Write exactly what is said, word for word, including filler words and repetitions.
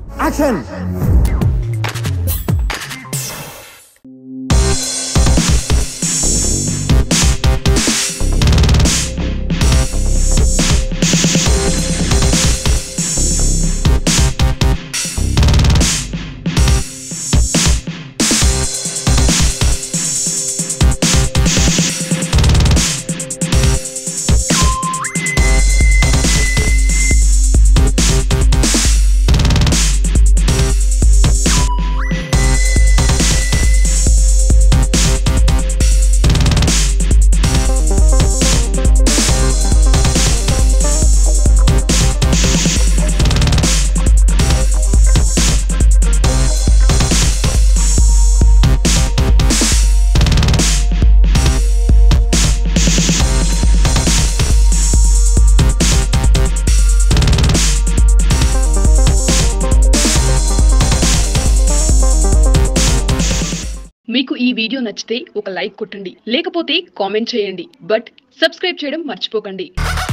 Action. మీకు ఈ video నచ్చితే ఒక లైక్ కొట్టండి, లేకపోతే కామెంట్ చేయండి, బట్ సబ్స్క్రైబ్ చేయడం మర్చిపోకండి.